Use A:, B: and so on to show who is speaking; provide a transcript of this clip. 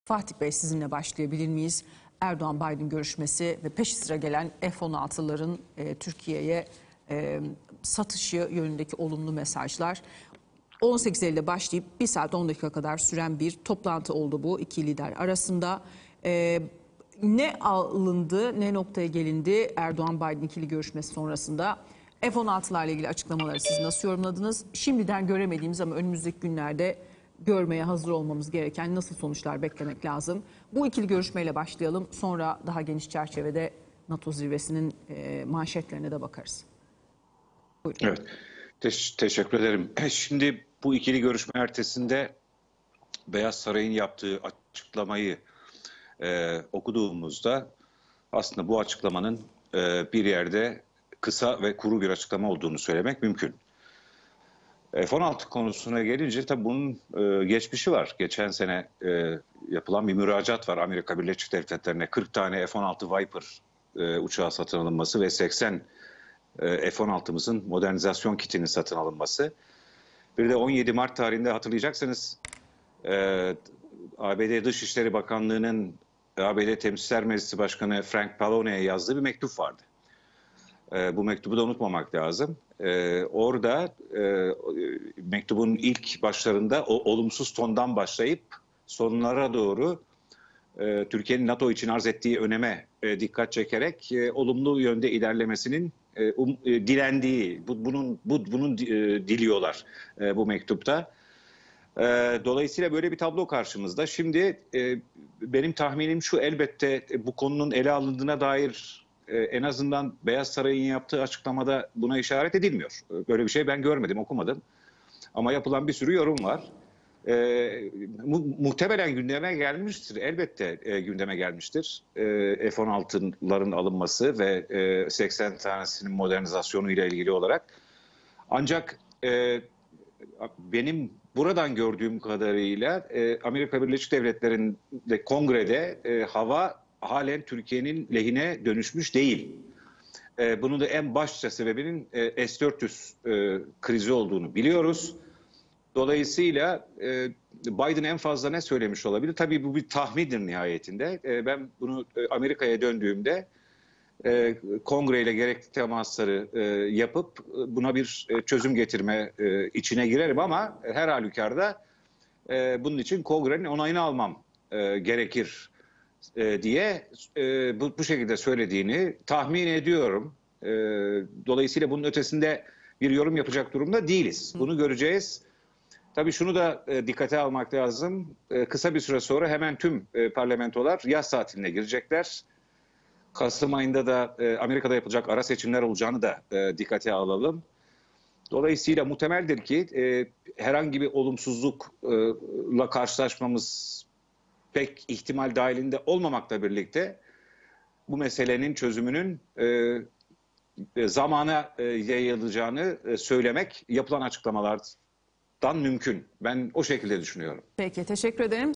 A: Fatih Bey, sizinle başlayabilir miyiz? Erdoğan-Biden görüşmesi ve peş sıra gelen F-16'ların Türkiye'ye satışı yönündeki olumlu mesajlar. 18 Eylül'de başlayıp 1 saat 10 dakika kadar süren bir toplantı oldu bu iki lider arasında. Ne alındı, ne noktaya gelindi Erdoğan-Biden ikili görüşmesi sonrasında? F-16'larla ilgili açıklamaları siz nasıl yorumladınız? Şimdiden göremediğimiz ama önümüzdeki günlerde görmeye hazır olmamız gereken nasıl sonuçlar beklemek lazım? Bu ikili görüşmeyle başlayalım. Sonra daha geniş çerçevede NATO zirvesinin manşetlerine de bakarız. Buyurun.
B: Evet, teşekkür ederim. Şimdi bu ikili görüşme ertesinde Beyaz Saray'ın yaptığı açıklamayı okuduğumuzda aslında bu açıklamanın bir yerde kısa ve kuru bir açıklama olduğunu söylemek mümkün. F-16 konusuna gelince tabii bunun geçmişi var. Geçen sene yapılan bir müracaat var Amerika Birleşik Devletleri'ne. 40 tane F-16 Viper uçağı satın alınması ve 80 F-16'mızın modernizasyon kitinin satın alınması. Bir de 17 Mart tarihinde hatırlayacaksınız ABD Dışişleri Bakanlığı'nın ABD Temsilciler Meclisi Başkanı Frank Pallone'ye yazdığı bir mektup vardı. Bu mektubu da unutmamak lazım. Orada mektubun ilk başlarında o olumsuz tondan başlayıp sonlara doğru Türkiye'nin NATO için arz ettiği öneme dikkat çekerek olumlu yönde ilerlemesinin dilendiği, bunun diliyorlar bu mektupta. Dolayısıyla böyle bir tablo karşımızda. Şimdi benim tahminim şu, elbette bu konunun ele alındığına dair en azından Beyaz Saray'ın yaptığı açıklamada buna işaret edilmiyor. Böyle bir şey ben görmedim, okumadım. Ama yapılan bir sürü yorum var. Muhtemelen gündeme gelmiştir. Elbette gündeme gelmiştir. F-16'ların alınması ve 80 tanesinin modernizasyonu ile ilgili olarak. Ancak benim buradan gördüğüm kadarıyla Amerika Birleşik Devletleri'nde kongrede hava halen Türkiye'nin lehine dönüşmüş değil. Bunun da en başlıca sebebinin S-400 krizi olduğunu biliyoruz. Dolayısıyla Biden en fazla ne söylemiş olabilir? Tabii bu bir tahmindir nihayetinde. Ben bunu Amerika'ya döndüğümde kongreyle gerekli temasları yapıp buna bir çözüm getirme içine girerim ama her halükarda bunun için kongrenin onayını almam gerekir diye bu şekilde söylediğini tahmin ediyorum. Dolayısıyla bunun ötesinde bir yorum yapacak durumda değiliz. Bunu göreceğiz. Tabii şunu da dikkate almak lazım. Kısa bir süre sonra hemen tüm parlamentolar yaz tatiline girecekler. Kasım ayında da Amerika'da yapılacak ara seçimler olacağını da dikkate alalım. Dolayısıyla muhtemeldir ki herhangi bir olumsuzlukla karşılaşmamız pek ihtimal dahilinde olmamakla birlikte bu meselenin çözümünün zamana yayılacağını söylemek yapılan açıklamalardan mümkün. Ben o şekilde düşünüyorum.
A: Peki, teşekkür ederim.